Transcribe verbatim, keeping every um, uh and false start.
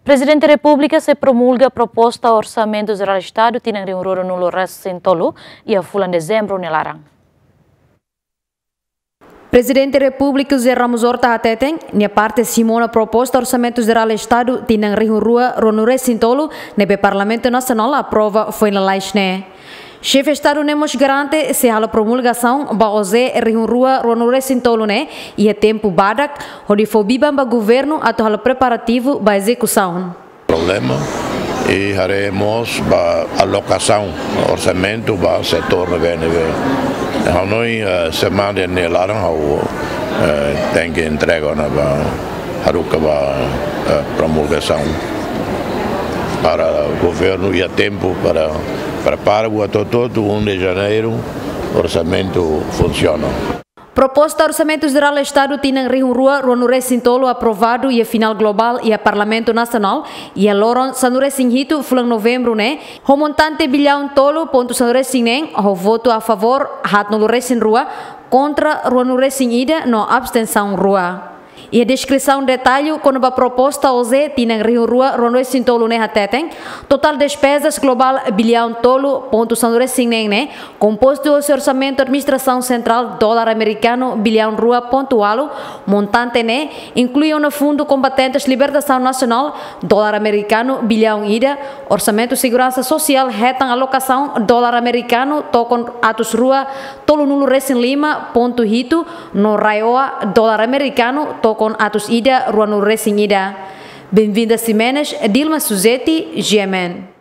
Presidente da República se promulga a proposta Orçamento Geral do Estado tinang reunião no Lores Sintolo e a fulan dezembro nelarang. Presidente da República José Ramos Horta Hateteng, nia parte Simona proposta Orçamento Geral do Estado tinang reunião no Lores Sintolo nebe Parlamento Nacional aprova foi na laisne. Chefe Estado Nemos garante se a promulgação ba oze reunião no Lores Sintolo né e é tempo badak onde for bibam ba governo atau hal preparativo ba execução. Problema e haremos ba alocação orçamento ba setor V N V. Nós semana nelarang hau tem que entregar na ba haruka ba promulgação para o governo e a tempo para preparar o todo um de janeiro o orçamento funciona. Proposta Orçamento Geral do Estado tinang reunião no Lores Sintolo aprovado e a final global e a Parlamento Nacional e a loron sanure singhito fulang novembro né o montante bilhão tolo ponto sanure sineng o voto a favor hat no Lores Rua contra no Lores ida no abstenção rua. E a descrição detalhe quando a proposta O Z tinang reunião no Lores Sintolo né hateteng total despesas global bilhão tolo ponto sanure sineng né composto o orçamento administração central dólar americano bilhão rua pontualo montante né inclui no fundo combatentes libertação nacional dólar americano bilhão ida orçamento segurança social retang alocação dólar americano tokon atus rua tolo nulu resin lima ponto hito no raioa dólar americano tokon con atus ida ruano racing ida. Bem-vinda Simenes, Dilma Suzeti, G M N.